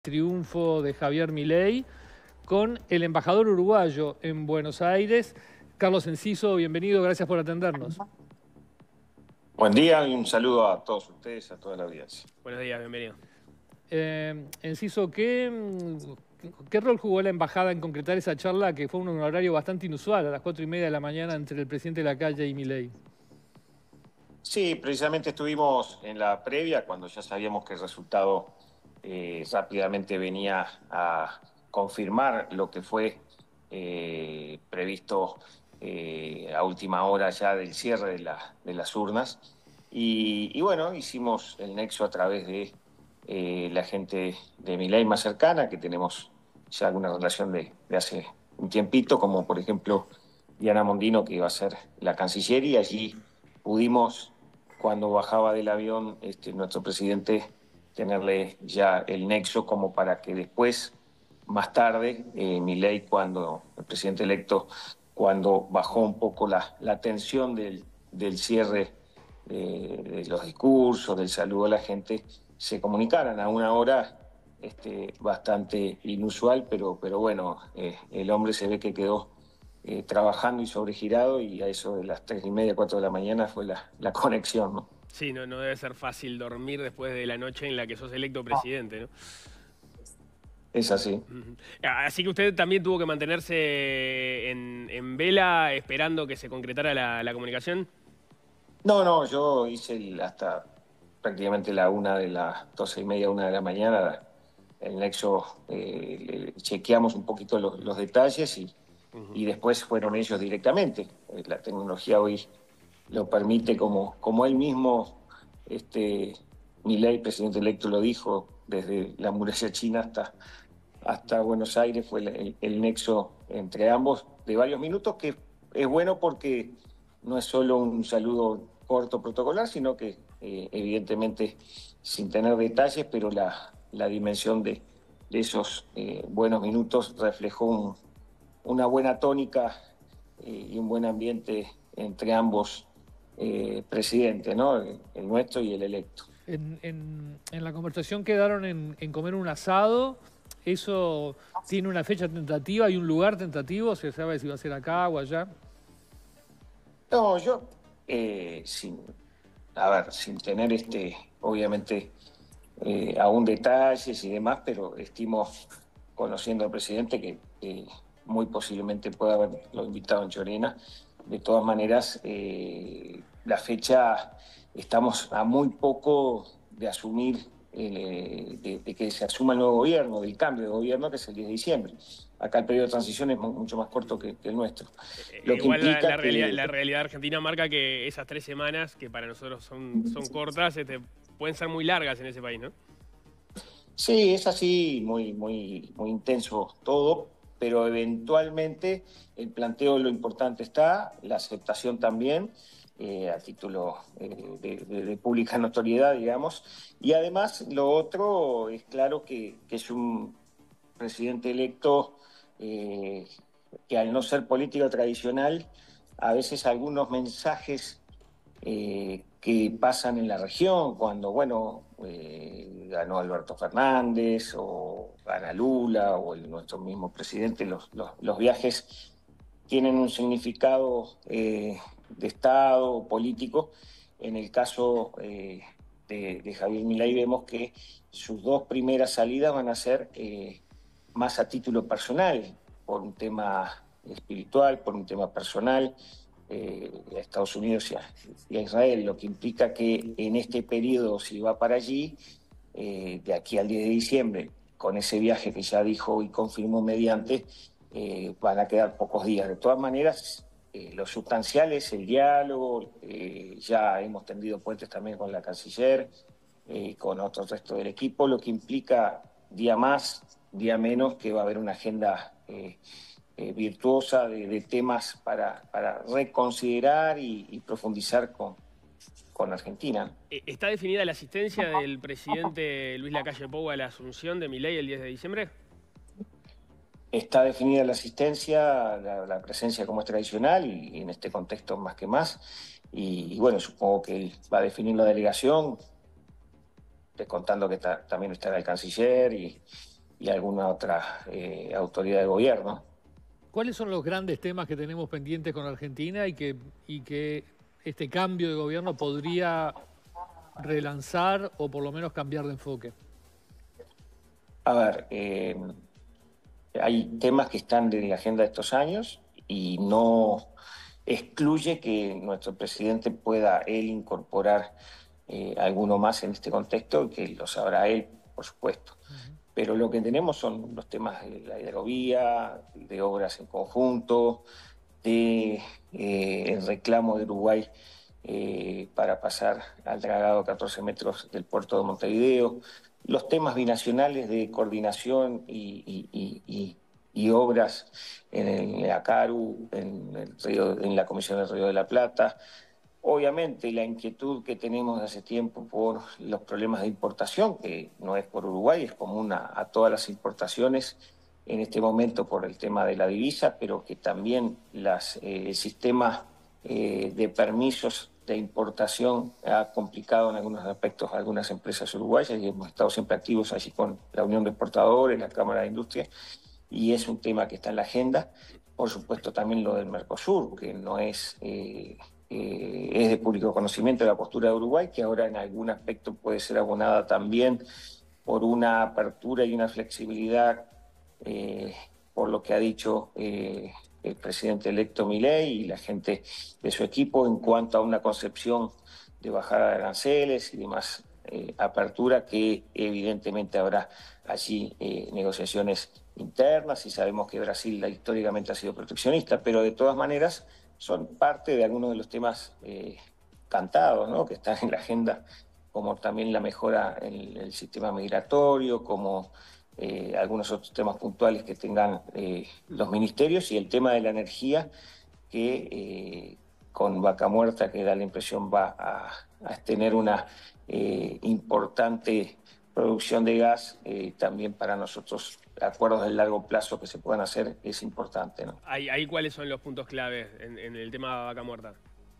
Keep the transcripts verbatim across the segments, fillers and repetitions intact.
Triunfo de Javier Milei con el embajador uruguayo en Buenos Aires. Carlos Enciso, bienvenido, gracias por atendernos. Buen día y un saludo a todos ustedes, a toda la audiencia. Buenos días, bienvenido. Eh, Enciso, ¿qué, ¿qué rol jugó la embajada en concretar esa charla que fue un horario bastante inusual, a las cuatro y media de la mañana, entre el presidente Lacalle y Milei? Sí, precisamente estuvimos en la previa, cuando ya sabíamos que el resultado eh, rápidamente venía a confirmar lo que fue eh, previsto eh, a última hora ya del cierre de, la, de las urnas. Y, y bueno, hicimos el nexo a través de eh, la gente de Milei más cercana, que tenemos ya alguna relación de, de hace un tiempito, como por ejemplo Diana Mondino, que iba a ser la canciller, y allí pudimos, cuando bajaba del avión este, nuestro presidente, tenerle ya el nexo como para que después, más tarde, eh, Milei, cuando el presidente electo, cuando bajó un poco la, la tensión del, del cierre de, de los discursos, del saludo a la gente, se comunicaran a una hora este, bastante inusual, pero, pero bueno, eh, el hombre se ve que quedó Eh, trabajando y sobregirado, y a eso de las tres y media, cuatro de la mañana fue la, la conexión, ¿no? Sí, no, no debe ser fácil dormir después de la noche en la que sos electo presidente, ¿no? Es así. Uh-huh. Así que usted también tuvo que mantenerse en, en vela esperando que se concretara la, la comunicación. No, no, yo hice el, hasta prácticamente la una de las doce y media, una de la mañana, el nexo, eh, chequeamos un poquito los, los detalles y Uh-huh. y después fueron ellos directamente. La tecnología hoy lo permite, como, como él mismo, este, Milei, presidente electo, lo dijo, desde la muralla china hasta, hasta Buenos Aires fue el, el nexo entre ambos de varios minutos, que es bueno porque no es solo un saludo corto protocolar, sino que eh, evidentemente sin tener detalles, pero la, la dimensión de, de esos eh, buenos minutos reflejó un una buena tónica eh, y un buen ambiente entre ambos eh, presidentes, ¿no? El, el nuestro y el electo. En, en, en la conversación quedaron en, en comer un asado. ¿Eso tiene una fecha tentativa y un lugar tentativo? ¿Se sabe si va a ser acá o allá? No, yo, eh, sin, a ver, sin tener este, obviamente, eh, aún detalles y demás, pero estimo, conociendo al presidente, que eh, muy posiblemente pueda haberlo invitado en Chorena. De todas maneras, eh, la fecha, estamos a muy poco de asumir, eh, de, de que se asuma el nuevo gobierno, del cambio de gobierno, que es el diez de diciembre. Acá el periodo de transición es mucho más corto que, que el nuestro. Lo que Igual implica la, la, que... realidad, la realidad argentina marca que esas tres semanas, que para nosotros son, son cortas, este, pueden ser muy largas en ese país, ¿no? Sí, es así, muy, muy, muy intenso todo, pero eventualmente el planteo, lo importante está, la aceptación también, eh, a título eh, de, de, de pública notoriedad, digamos, y además lo otro es claro que, que es un presidente electo eh, que, al no ser político tradicional, a veces algunos mensajes Eh, que pasan en la región, cuando, bueno, eh, ganó Alberto Fernández o gana Lula o el, nuestro mismo presidente, los, los, los viajes tienen un significado eh, de Estado, político. En el caso eh, de, de Javier Milei vemos que sus dos primeras salidas van a ser eh, más a título personal, por un tema espiritual, por un tema personal, Eh, a Estados Unidos y a, y a Israel, lo que implica que en este periodo, si va para allí, eh, de aquí al diez de diciembre, con ese viaje que ya dijo y confirmó mediante, eh, van a quedar pocos días. De todas maneras, eh, lo sustancial es el diálogo, eh, ya hemos tendido puentes también con la canciller, eh, con otro resto del equipo, lo que implica día más, día menos, que va a haber una agenda eh, Eh, virtuosa de, de temas para, para reconsiderar y, y profundizar con, con Argentina. ¿Está definida la asistencia del presidente Luis Lacalle Pou a la asunción de Milei el diez de diciembre? Está definida la asistencia, la, la presencia como es tradicional, y, y en este contexto más que más. Y, y bueno, supongo que él va a definir la delegación, contando que está, también estará el canciller y, y alguna otra eh, autoridad de gobierno. ¿Cuáles son los grandes temas que tenemos pendientes con Argentina y que, y que este cambio de gobierno podría relanzar o por lo menos cambiar de enfoque? A ver, eh, hay temas que están en la agenda de estos años y no excluye que nuestro presidente pueda él incorporar eh, alguno más en este contexto, que lo sabrá él, por supuesto. Uh-huh. Pero lo que tenemos son los temas de la hidrovía, de obras en conjunto, de eh, el reclamo de Uruguay eh, para pasar al dragado catorce metros del puerto de Montevideo, los temas binacionales de coordinación y, y, y, y, y obras en el ACARU, en, el río, en la Comisión del Río de la Plata. Obviamente la inquietud que tenemos de hace tiempo por los problemas de importación, que no es por Uruguay, es común a, a todas las importaciones en este momento por el tema de la divisa, pero que también las, eh, el sistema eh, de permisos de importación ha complicado en algunos aspectos a algunas empresas uruguayas y hemos estado siempre activos allí con la Unión de Exportadores, la Cámara de Industria, y es un tema que está en la agenda. Por supuesto también lo del Mercosur, que no es... Eh, Eh, es de público conocimiento la postura de Uruguay, que ahora en algún aspecto puede ser abonada también por una apertura y una flexibilidad, eh, por lo que ha dicho eh, el presidente electo Milei y la gente de su equipo en cuanto a una concepción de bajada de aranceles y demás eh, apertura, que evidentemente habrá allí eh, negociaciones internas, y sabemos que Brasil históricamente ha sido proteccionista, pero de todas maneras son parte de algunos de los temas eh, cantados, ¿no?, que están en la agenda, como también la mejora en el sistema migratorio, como eh, algunos otros temas puntuales que tengan eh, los ministerios, y el tema de la energía, que eh, con Vaca Muerta, que da la impresión va a, a tener una eh, importante producción de gas, eh, también para nosotros acuerdos de largo plazo que se puedan hacer es importante, ¿no? ¿Ahí, ahí cuáles son los puntos claves en, en el tema de Vaca Muerta?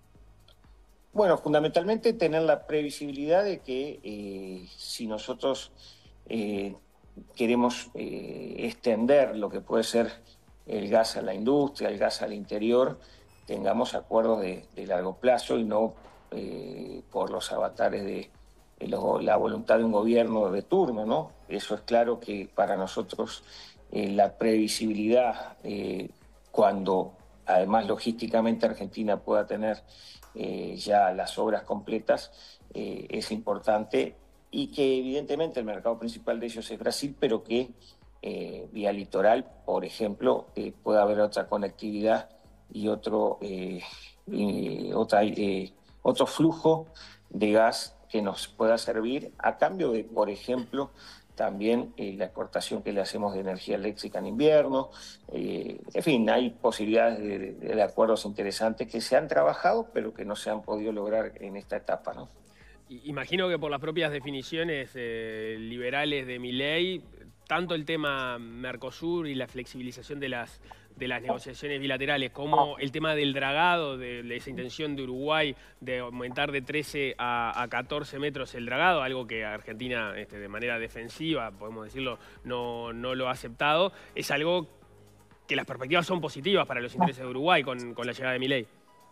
Bueno, fundamentalmente tener la previsibilidad de que eh, si nosotros eh, queremos eh, extender lo que puede ser el gas a la industria, el gas al interior, tengamos acuerdos de, de largo plazo y no eh, por los avatares de la voluntad de un gobierno de turno, ¿no? Eso es claro que para nosotros eh, la previsibilidad, eh, cuando además logísticamente Argentina pueda tener eh, ya las obras completas, eh, es importante, y que evidentemente el mercado principal de ellos es Brasil, pero que eh, vía litoral, por ejemplo, eh, pueda haber otra conectividad y otro, eh, eh, otra, eh, otro flujo de gas que nos pueda servir a cambio de, por ejemplo, también eh, la exportación que le hacemos de energía eléctrica en invierno. Eh, en fin, hay posibilidades de, de, de acuerdos interesantes que se han trabajado, pero que no se han podido lograr en esta etapa, ¿no? Imagino que por las propias definiciones eh, liberales de Milei, tanto el tema Mercosur y la flexibilización de las, de las negociaciones bilaterales, como el tema del dragado, de, de esa intención de Uruguay de aumentar de trece a, a catorce metros el dragado, algo que Argentina este, de manera defensiva, podemos decirlo, no, no lo ha aceptado, es algo que las perspectivas son positivas para los intereses de Uruguay con, con la llegada de Milei.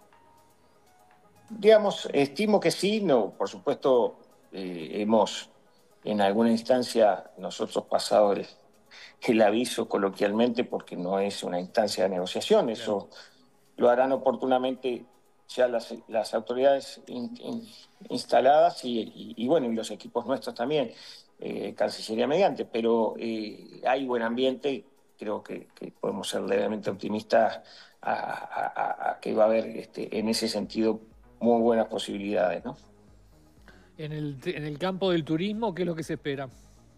Digamos, estimo que sí, no, por supuesto eh, hemos en alguna instancia nosotros pasado el, el aviso coloquialmente, porque no es una instancia de negociación, eso lo harán oportunamente ya las, las autoridades in, in, instaladas y, y, y bueno, y los equipos nuestros también, eh, Cancillería mediante, pero eh, hay buen ambiente, creo que, que podemos ser levemente optimistas a, a, a, a que va a haber este, en ese sentido muy buenas posibilidades, ¿no? En el, en el campo del turismo, ¿qué es lo que se espera?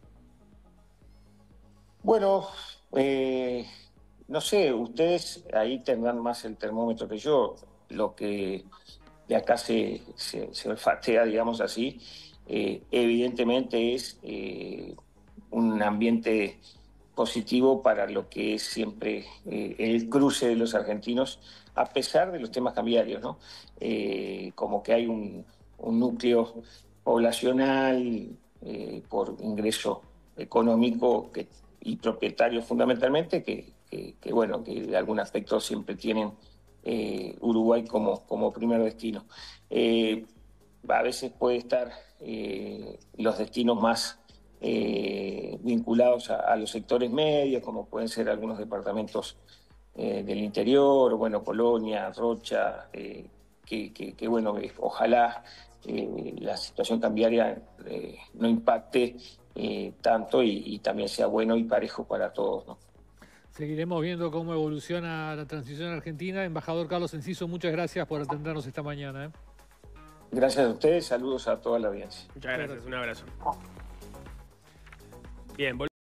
Bueno, eh, no sé, ustedes ahí tendrán más el termómetro que yo. Lo que de acá se, se, se olfatea, digamos así, eh, evidentemente es eh, un ambiente positivo para lo que es siempre eh, el cruce de los argentinos, a pesar de los temas cambiarios, ¿no? Eh, como que hay un, un núcleo poblacional eh, por ingreso económico que y propietarios fundamentalmente, que, que, que, bueno, que de algún aspecto siempre tienen eh, Uruguay como, como primer destino. Eh, a veces puede estar eh, los destinos más eh, vinculados a, a los sectores medios, como pueden ser algunos departamentos eh, del interior, bueno, Colonia, Rocha, eh, que, que, que, bueno, eh, ojalá eh, la situación cambiaria eh, no impacte eh, tanto y, y también sea bueno y parejo para todos, ¿no? Seguiremos viendo cómo evoluciona la transición argentina. Embajador Carlos Enciso, muchas gracias por atendernos esta mañana, ¿eh? Gracias a ustedes, saludos a toda la audiencia. Muchas gracias, un abrazo. Bien.